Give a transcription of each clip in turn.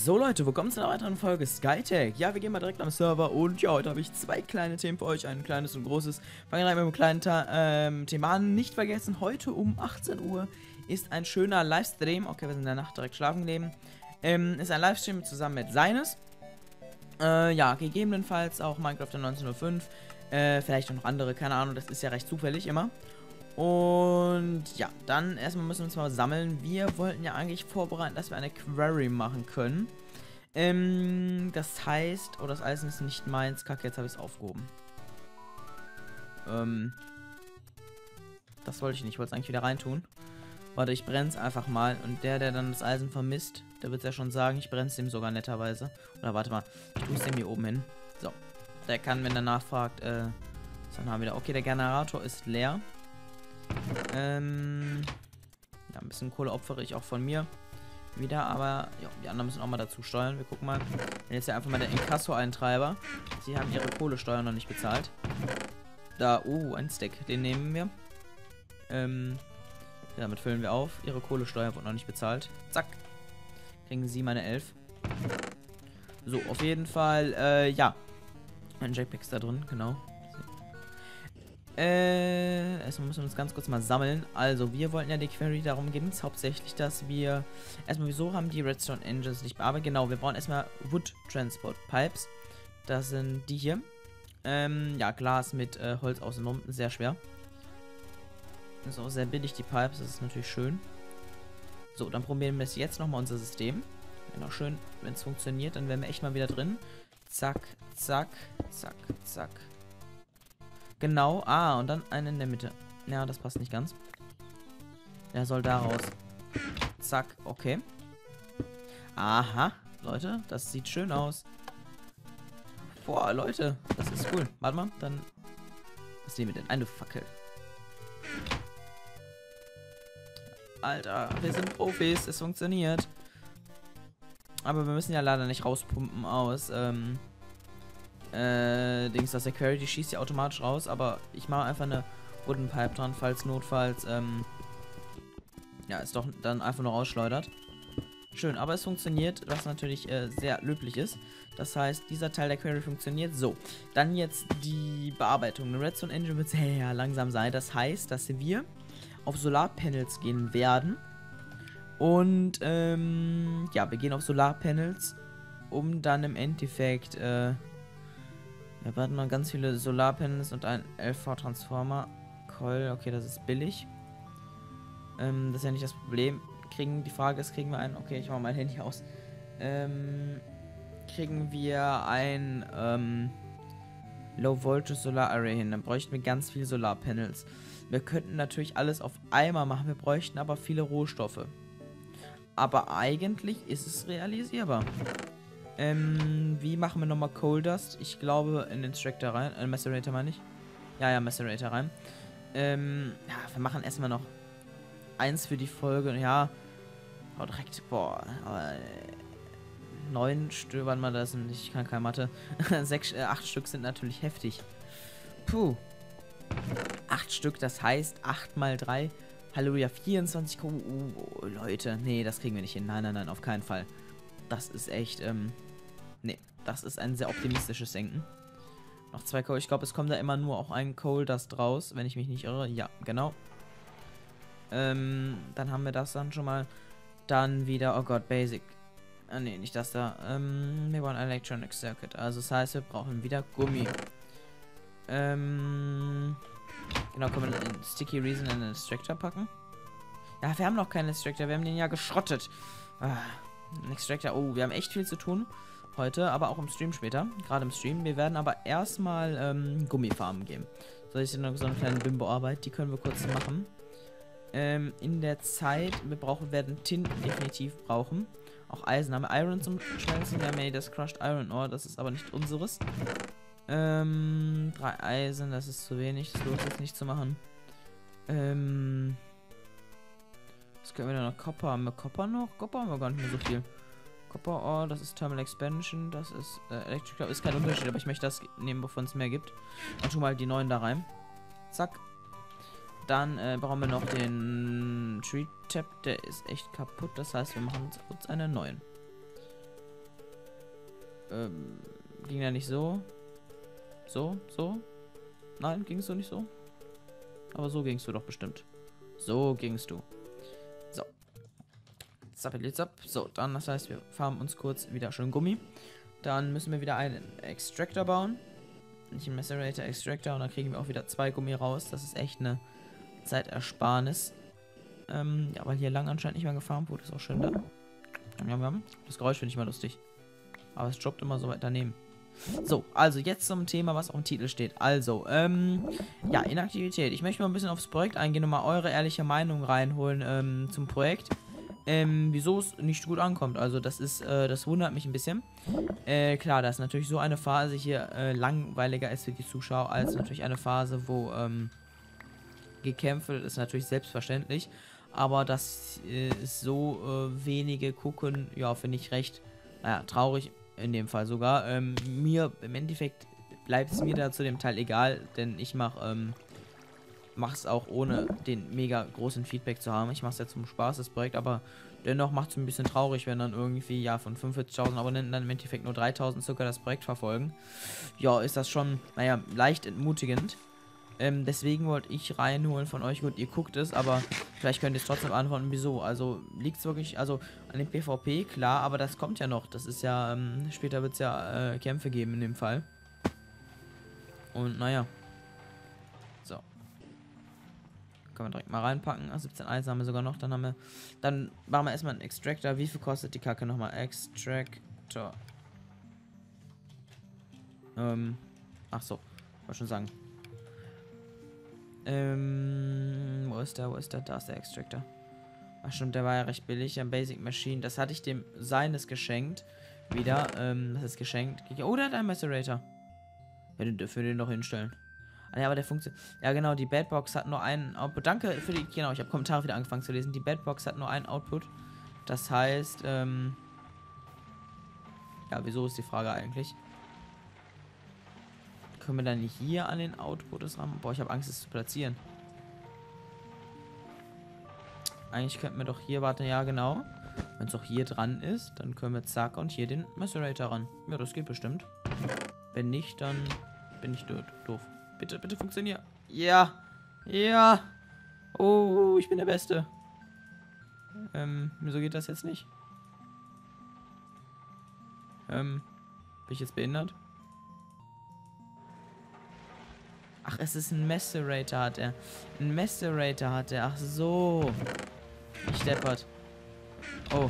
So Leute, willkommen zu einer weiteren Folge Skytech. Ja, wir gehen mal direkt am Server und ja, heute habe ich zwei kleine Themen für euch, ein kleines und großes. Fangen wir mit einem kleinen Thema an. Nicht vergessen, heute um 18 Uhr ist ein schöner Livestream. Okay, wir sind in der Nacht direkt schlafen geblieben. Ist ein Livestream zusammen mit Seines. Ja, gegebenenfalls auch Minecraft in 1905. Vielleicht auch noch andere, keine Ahnung, das ist ja recht zufällig immer. Und ja, dann erstmal müssen wir uns mal sammeln. Wir wollten ja eigentlich vorbereiten, dass wir eine Quarry machen können. Das heißt, oh, das Eisen ist nicht meins. Kacke, jetzt habe ich es aufgehoben. Das wollte ich nicht. Ich wollte es eigentlich wieder reintun. Warte, ich brenne es einfach mal. Und der dann das Eisen vermisst, der wird es ja schon sagen. Ich brenne es ihm sogar netterweise. Oder warte mal, ich tue es dem hier oben hin. So, der kann, wenn er nachfragt, dann haben wir da. Okay, der Generator ist leer. Ja, ein bisschen Kohle opfere ich auch von mir wieder, aber ja, die anderen müssen auch mal dazu steuern. Wir gucken mal. Jetzt ja einfach mal der Inkasso-Eintreiber. Sie haben ihre Kohlesteuer noch nicht bezahlt. Da, ein Stack, den nehmen wir. Damit füllen wir auf. Ihre Kohlesteuer wurde noch nicht bezahlt. Zack. Kriegen sie meine 11. So, auf jeden Fall, ja. Ein Jetpack ist da drin, genau. Erstmal müssen wir uns ganz kurz mal sammeln. Also, wir wollten ja die Query, darum ging es hauptsächlich, dass wir erstmal, wieso haben die Redstone Engines nicht bearbeitet? Genau, wir brauchen erstmal Wood Transport Pipes. Das sind die hier. Ja, Glas mit Holz außenrum, sehr schwer. Ist auch sehr billig, die Pipes, das ist natürlich schön. So, dann probieren wir es jetzt nochmal unser System. Wäre noch schön, wenn es funktioniert, dann wären wir echt mal wieder drin. Zack, zack, zack, zack. Genau, und dann einen in der Mitte. Ja, das passt nicht ganz. Der soll da raus. Zack, okay. Aha, Leute, das sieht schön aus. Boah, Leute, das ist cool. Warte mal, dann... Was nehmen wir denn? Eine Fackel. Alter, wir sind Profis, es funktioniert. Aber wir müssen ja leider nicht rauspumpen aus, Dings, dass der Quarry, die schießt ja automatisch raus, aber ich mache einfach eine Wooden Pipe dran, falls notfalls, ja, es doch dann einfach nur rausschleudert. Schön, aber es funktioniert, was natürlich sehr löblich ist. Das heißt, dieser Teil der Quarry funktioniert. So, dann jetzt die Bearbeitung. Eine Redstone Engine wird sehr langsam sein. Das heißt, dass wir auf Solarpanels gehen werden. Und, ja, wir gehen auf Solarpanels, um dann im Endeffekt, wir warten mal ganz viele Solarpanels und ein LV-Transformer. Coil, okay, das ist billig. Das ist ja nicht das Problem. Die Frage ist, kriegen wir einen... Okay, ich mache mein Handy aus. Kriegen wir ein Low-Voltage Solar-Array hin. Dann bräuchten wir ganz viele Solarpanels. Wir könnten natürlich alles auf einmal machen. Wir bräuchten aber viele Rohstoffe. Aber eigentlich ist es realisierbar. Wie machen wir nochmal Coal Dust? Ich glaube in den Extractor rein. Macerator meine ich. Ja, Macerator rein. Ja, wir machen erstmal noch eins für die Folge. Ja. Oh, direkt. Boah. 9 Stück, wann mal das sind. Ich kann keine Mathe. 8 Stück sind natürlich heftig. Puh. 8 Stück, das heißt 8 mal 3. Halleluja, 24. Leute. Nee, das kriegen wir nicht hin. Nein, nein, nein, auf keinen Fall. Das ist echt, nee, das ist ein sehr optimistisches Denken. Noch 2 Coal. Ich glaube, es kommt da immer nur auch ein Coal Dust raus, wenn ich mich nicht irre. Ja, genau. Dann haben wir das dann schon mal. Dann wieder, oh Gott, Basic. Nee, nicht das da. Wir wollen Electronic Circuit. Also das heißt, wir brauchen wieder Gummi. Genau, können wir den Sticky Resin in den Extractor packen? Ja, wir haben noch keinen Extractor. Wir haben den ja geschrottet. Ein Extractor. Oh, wir haben echt viel zu tun heute, aber auch im Stream später. Gerade im Stream. Wir werden aber erstmal Gummifarmen geben. So, ich sehe noch so eine kleine Bimbo-Arbeit. Die können wir kurz machen. In der Zeit, werden Tin definitiv brauchen. Auch Eisen. Haben wir Iron zum Schmelzen? Wir haben ja das Crushed Iron Ore. Das ist aber nicht unseres. 3 Eisen, das ist zu wenig. Das lohnt sich nicht zu machen. Was können wir denn noch? Copper. Haben wir Copper noch? Copper haben wir gar nicht mehr so viel. Copper Ore, das ist Thermal Expansion. Das ist Electrical. Ist kein Unterschied, aber ich möchte das nehmen, bevor es mehr gibt. Und schon mal die 9 da rein. Zack. Dann brauchen wir noch den Tree Tap. Der ist echt kaputt. Das heißt, wir machen uns einen neuen. ging ja nicht so. So? Nein, gingst du nicht so? Aber so gingst du doch bestimmt. So gingst du. So. Zappelitzap. So, dann, das heißt, wir farmen uns kurz wieder schön Gummi. Dann müssen wir wieder einen Extractor bauen. Nicht einen Macerator, Extractor. Und dann kriegen wir auch wieder 2 Gummi raus. Das ist echt eine Zeitersparnis. Ja, weil hier lang anscheinend nicht mehr gefarmt wurde. Ist auch schön da. Das Geräusch finde ich mal lustig. Aber es droppt immer so weit daneben. So, also jetzt zum Thema, was auf dem Titel steht. Also, ja, Inaktivität. Ich möchte mal ein bisschen aufs Projekt eingehen und mal eure ehrliche Meinung reinholen zum Projekt. Wieso es nicht gut ankommt. Also, das wundert mich ein bisschen. Klar, dass natürlich so eine Phase hier langweiliger ist für die Zuschauer als natürlich eine Phase, wo gekämpft wird, ist natürlich selbstverständlich. Aber dass es so wenige gucken, ja, finde ich recht, naja, traurig. In dem Fall sogar. Mir, im Endeffekt, bleibt es mir da zu dem Teil egal, denn ich mache es auch ohne den mega großen Feedback zu haben. Ich mache es ja zum Spaß, das Projekt, aber dennoch macht es ein bisschen traurig, wenn dann irgendwie, ja, von 45.000 Abonnenten dann im Endeffekt nur 3.000 circa das Projekt verfolgen. Ja, ist das schon, naja, leicht entmutigend. Deswegen wollte ich reinholen von euch. Gut, ihr guckt es, aber vielleicht könnt ihr es trotzdem antworten, wieso. Also liegt es wirklich, also an dem PvP, klar, aber das kommt ja noch. Das ist ja, später wird es ja Kämpfe geben in dem Fall. Und naja. So. Können wir direkt mal reinpacken. 17 Eisen haben wir sogar noch. Dann machen wir erstmal einen Extractor. Wie viel kostet die Kacke nochmal? Extractor. Ach so, wollte schon sagen. Wo ist der? Da ist der Extractor. Ach stimmt, der war ja recht billig. Ein Basic Machine. Das hatte ich dem seines geschenkt. Wieder. Das ist geschenkt. Oh, der hat einen Macerator. Ja, den dürfen wir den doch hinstellen. Ah, ja, aber der funktioniert. Ja, genau, die Badbox hat nur einen Output. Danke für die. Genau, ich habe Kommentare wieder angefangen zu lesen. Die Badbox hat nur einen Output. Das heißt, ja, wieso ist die Frage eigentlich? Können wir dann hier an den Output ran? Boah, ich habe Angst, es zu platzieren. Eigentlich könnten wir doch hier, warte, ja genau. Wenn es auch hier dran ist, dann können wir zack und hier den Macerator ran. Ja, das geht bestimmt. Wenn nicht, dann bin ich doof. Bitte, bitte funktioniert. Ja. Ja. Oh, ich bin der Beste. Wieso geht das jetzt nicht? Bin ich jetzt behindert? Ach, es ist ein Macerator hat er. Ein Macerator hat er. Ach so. Ich deppert. Oh.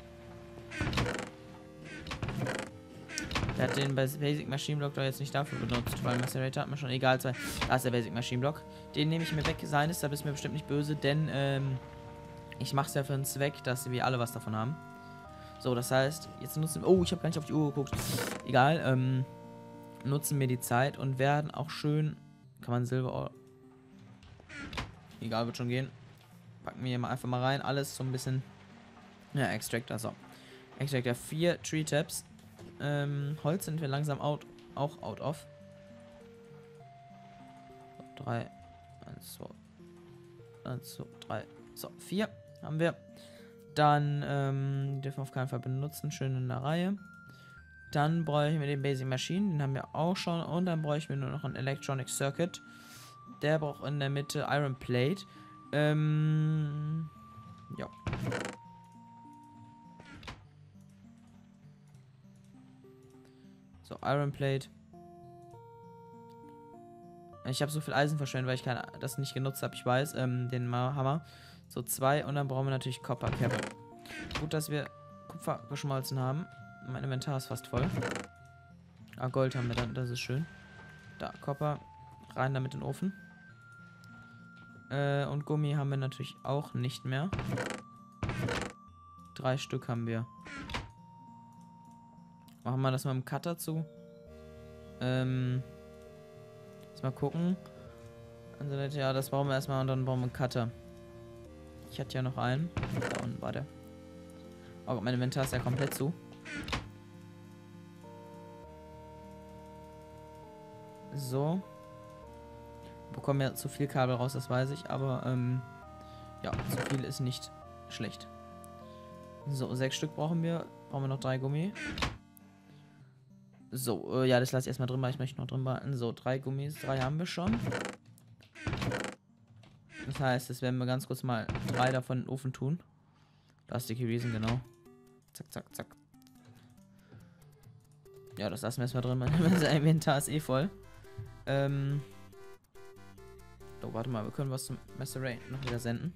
Der hat den Basic Machine Block doch jetzt nicht dafür benutzt, weil Macerator hat mir schon egal. Da ist der Basic Machine Block. Den nehme ich mir weg. Seines, da bist du mir bestimmt nicht böse, denn ich mache es ja für einen Zweck, dass wir alle was davon haben. So, das heißt, jetzt nutzen wir. Oh, ich habe gar nicht auf die Uhr geguckt. Egal. Nutzen wir die Zeit und werden auch schön. Kann man Silber. Egal, wird schon gehen. Packen wir hier mal einfach mal rein. Alles so ein bisschen. Ja, Extractor. So. Extractor 4 Tree Taps. Holz sind wir langsam auch out of. 3. 1, 2. 1, 2, 3. So, 4 haben wir. Dann dürfen wir auf keinen Fall benutzen. Schön in der Reihe. Dann bräuchten wir den Basic Machine, den haben wir auch schon. Und dann bräuchten wir nur noch einen Electronic Circuit. Der braucht in der Mitte Iron Plate. Ja. So, Iron Plate. Ich habe so viel Eisen verschwendet, weil ich das nicht genutzt habe, ich weiß. Den Hammer. So 2 und dann brauchen wir natürlich Copper Cable. Gut, dass wir Kupfer geschmolzen haben. Mein Inventar ist fast voll. Ah, Gold haben wir dann, das ist schön. Da, Copper. Rein damit in den Ofen. Und Gummi haben wir natürlich auch nicht mehr. 3 Stück haben wir. Machen wir das mal im Cutter zu. Jetzt mal gucken. Also, ja, das brauchen wir erstmal und dann brauchen wir einen Cutter. Ich hatte ja noch einen. Da unten war der. Oh, mein Inventar ist ja komplett zu. So. Bekommen ja zu viel Kabel raus, das weiß ich, aber ja, zu viel ist nicht schlecht. So, 6 Stück brauchen wir. Brauchen wir noch 3 Gummi. So, ja, das lasse ich erstmal drin, weil ich möchte noch drin behalten. So, 3 Gummis, 3 haben wir schon. Das heißt, jetzt werden wir ganz kurz mal 3 davon in den Ofen tun. Da ist Sticky Reason, genau. Zack, zack, zack. Ja, das lassen wir erstmal drin, unser Inventar ist eh voll. Oh, warte mal, wir können was zum Master Ray noch wieder senden.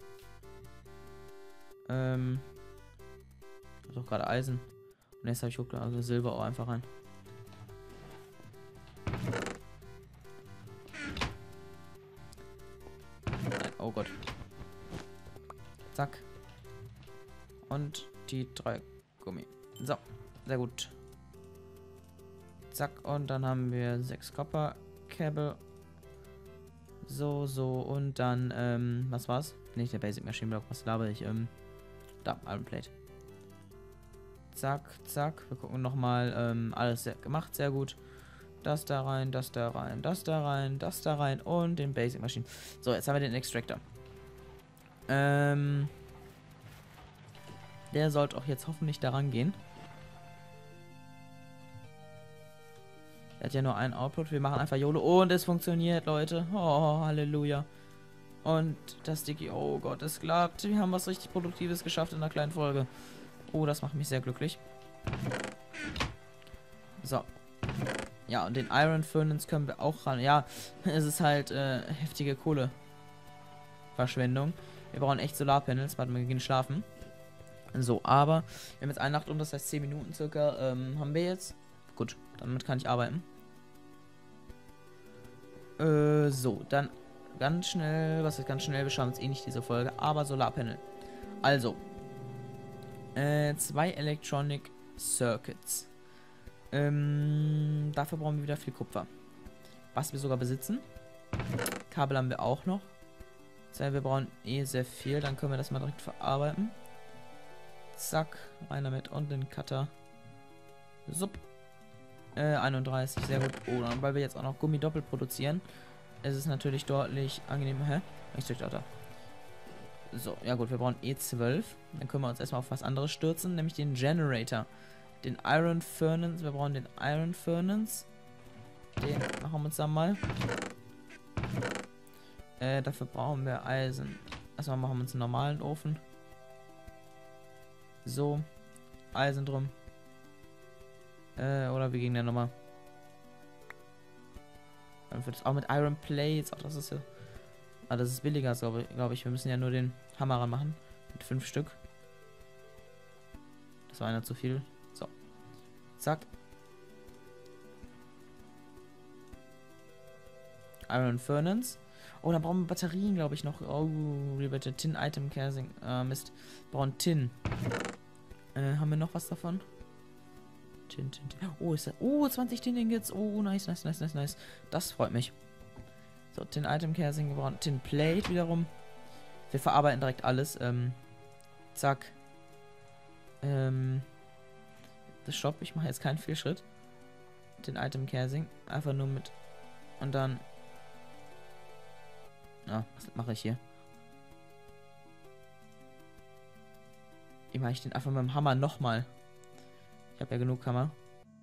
Doch gerade Eisen. Und jetzt habe ich auch also Silber auch einfach rein. Nein, oh Gott. Zack. Und die 3 Gummi. So, sehr gut. Zack, und dann haben wir 6 Copper Cable. So, so, und dann, was war's? Nicht der Basic Machine Block, was laber ich? Da, Iron Plate. Zack, zack. Wir gucken nochmal, alles gemacht, sehr gut. Das da rein, das da rein, das da rein, das da rein und den Basic Machine. So, jetzt haben wir den Extractor. Der sollte auch jetzt hoffentlich daran gehen. Er hat ja nur einen Output. Wir machen einfach YOLO. Und es funktioniert, Leute. Oh, Halleluja. Und das Sticky. Oh Gott, es klappt. Wir haben was richtig Produktives geschafft in einer kleinen Folge. Oh, das macht mich sehr glücklich. So. Ja, und den Iron Furnace können wir auch ran. Ja, es ist halt heftige Kohleverschwendung. Wir brauchen echt Solarpanels. Warte mal, wir gehen schlafen. So, aber wir haben jetzt eine Nacht das heißt 10 Minuten circa. Haben wir jetzt. Gut, damit kann ich arbeiten. So, dann ganz schnell, was ist ganz schnell, wir schauen uns eh nicht diese Folge, aber Solarpanel. Also, 2 Electronic Circuits. Dafür brauchen wir wieder viel Kupfer. Was wir sogar besitzen. Kabel haben wir auch noch. Das heißt, wir brauchen eh sehr viel, dann können wir das mal direkt verarbeiten. Zack, rein damit und den Cutter. Sup. 31, sehr gut. Oh, dann, weil wir jetzt auch noch Gummi doppelt produzieren, ist es natürlich deutlich angenehmer. Hä? Ich drück da. So, ja gut, wir brauchen E12. Dann können wir uns erstmal auf was anderes stürzen, nämlich den Generator. Den Iron Furnace. Wir brauchen den Iron Furnace. Den machen wir uns dann mal. Dafür brauchen wir Eisen. Erstmal machen wir uns einen normalen Ofen. So. Eisen drum. Oder wie ging der nochmal? Dann wird es auch mit Iron Plates. Ach, das ist ja. Ah, das ist billiger, glaube ich. Wir müssen ja nur den Hammer ranmachen. Mit 5 Stück. Das war einer zu viel. So. Zack. Iron Furnace. Oh, dann brauchen wir Batterien, glaube ich, noch. Oh, bitte. Tin Item Casing. Mist. Wir brauchen Tin. Haben wir noch was davon? Tin. Oh, ist das. Oh, 20 Tin Ingots. Oh, nice. Das freut mich. So, Tin Item Casing. Wir brauchen Tin Plate wiederum. Wir verarbeiten direkt alles. Zack. Das Shop. Ich mache jetzt keinen Fehlschritt. Tin Item Casing. Einfach nur mit. Und dann. Ah, was mache ich hier? Wie mache ich den einfach mit dem Hammer nochmal? Ich habe ja genug Hammer.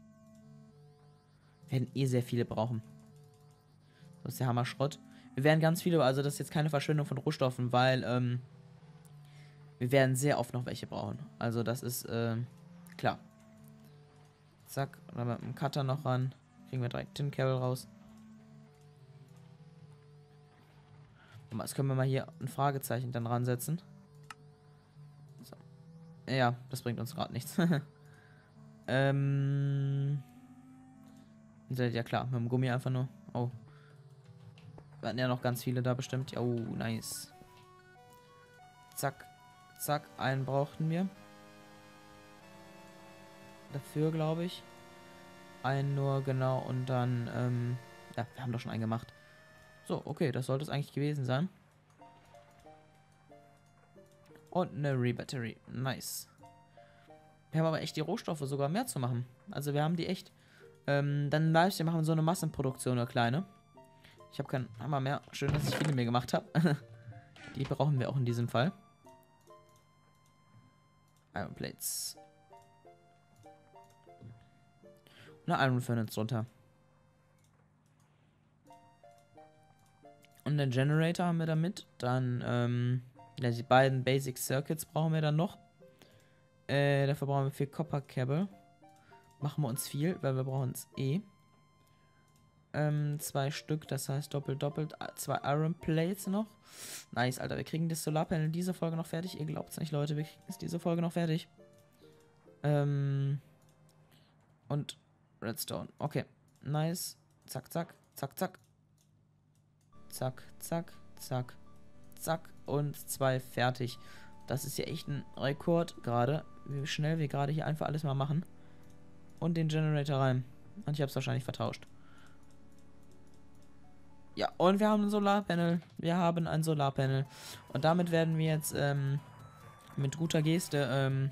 Wir werden eh sehr viele brauchen. So ist der Hammer Schrott. Wir werden ganz viele, also das ist jetzt keine Verschwendung von Rohstoffen, weil wir werden sehr oft noch welche brauchen. Also das ist klar. Zack, dann mit dem Cutter noch ran. Kriegen wir direkt Tin Cable raus. Jetzt können wir mal hier ein Fragezeichen dann ransetzen. So. Ja, das bringt uns gerade nichts. Ja klar, mit dem Gummi einfach nur. Oh. Wir hatten ja noch ganz viele da bestimmt. Oh, nice. Zack. Zack. Einen brauchten wir. Dafür, glaube ich. Einen nur, genau. Und dann, ja, wir haben doch schon einen gemacht. So, okay, das sollte es eigentlich gewesen sein. Und eine Rebattery. Nice. Wir haben aber echt die Rohstoffe sogar mehr zu machen. Also wir haben die echt. Dann Livestream machen wir so eine Massenproduktion, eine kleine. Ich habe keinen Hammer mehr. Schön, dass ich viele mehr gemacht habe. Die brauchen wir auch in diesem Fall. Iron Plates. eine Iron Furnace drunter. Und den Generator haben wir damit. Dann, ja, die beiden Basic Circuits brauchen wir dann noch. Dafür brauchen wir 4 Copper Cable. Machen wir uns viel, weil wir brauchen es eh. 2 Stück, das heißt doppelt. 2 Iron Plates noch. Nice, Alter. Wir kriegen das Solarpanel diese Folge noch fertig. Ihr glaubt es nicht, Leute. Wir kriegen es diese Folge noch fertig. Und Redstone. Okay. Nice. Zack, zack. Zack, zack. Zack, zack. Zack. Zack. Und 2 fertig. Das ist ja echt ein Rekord gerade. Wie schnell wir gerade hier einfach alles mal machen. Und den Generator rein. Und ich habe es wahrscheinlich vertauscht. Ja, und wir haben ein Solarpanel. Wir haben ein Solarpanel. Und damit werden wir jetzt mit guter Geste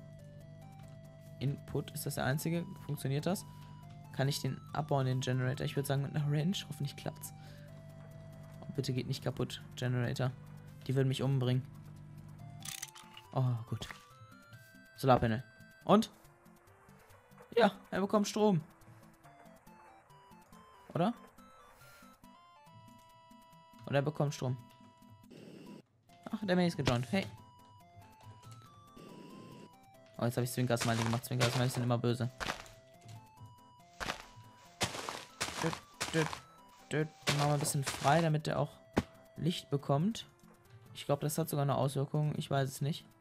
Input, ist das der einzige? Funktioniert das? Kann ich den abbauen, den Generator? Ich würde sagen mit einer Range. Hoffentlich klappt's. Oh, bitte geht nicht kaputt, Generator. Die würden mich umbringen. Oh, gut. Solarpanel. Und? Ja, er bekommt Strom. Oder? Oder er bekommt Strom. Ach, der Mail ist gejoint. Hey. Oh, jetzt habe ich Zwinker-Smiley gemacht. Zwinker-Smiley sind immer böse. Dann machen wir ein bisschen frei, damit der auch Licht bekommt. Ich glaube, das hat sogar eine Auswirkung. Ich weiß es nicht.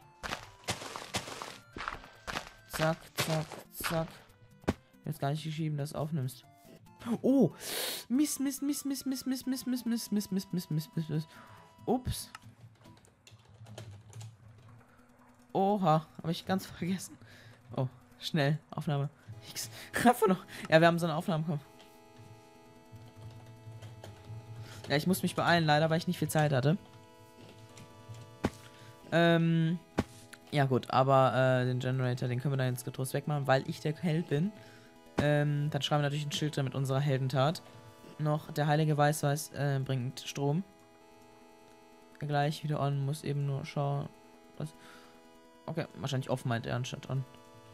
Zack, zack, zack. Jetzt gar nicht geschrieben, dass du aufnimmst. Oh! Mist. Ups. Oha, habe ich ganz vergessen. Oh, schnell, Aufnahme. X. Einfach noch. Ja, wir haben so eine Aufnahme bekommen. Ja, ich muss mich beeilen, leider, weil ich nicht viel Zeit hatte. Ja gut, aber den Generator, den können wir dann jetzt getrost wegmachen, weil ich der Held bin. Dann schreiben wir natürlich ein Schild drin mit unserer Heldentat. Noch, der heilige Weißweiß bringt Strom. Gleich wieder on, muss eben nur schauen. Was? Okay, wahrscheinlich off meint er anstatt on.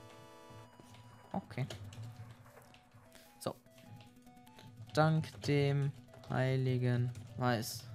Okay. So. Dank dem heiligen Weiß.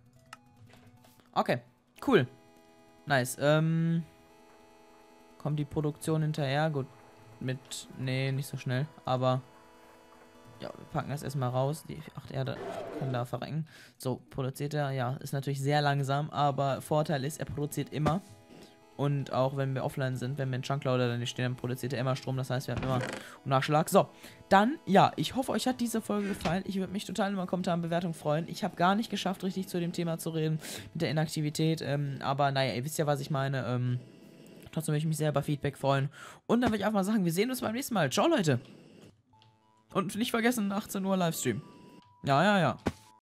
Okay, cool. Nice. Kommt die Produktion hinterher? Gut. Nee, nicht so schnell. Aber ja, wir packen das erstmal raus. Die 8 Erde können da verrecken. So, produziert er. Ja, ist natürlich sehr langsam. Aber Vorteil ist, er produziert immer. Und auch wenn wir offline sind, wenn wir in Chunkloader dann nicht stehen, dann produziert er immer Strom. Das heißt, wir haben immer Nachschlag. So, dann, ja, ich hoffe, euch hat diese Folge gefallen. Ich würde mich total über Kommentare und Bewertung freuen. Ich habe gar nicht geschafft, richtig zu dem Thema zu reden, mit der Inaktivität. Aber naja, ihr wisst ja, was ich meine. Trotzdem würde ich mich sehr über Feedback freuen. Und dann würde ich einfach mal sagen, wir sehen uns beim nächsten Mal. Ciao, Leute. Und nicht vergessen, 18 Uhr Livestream. Ja.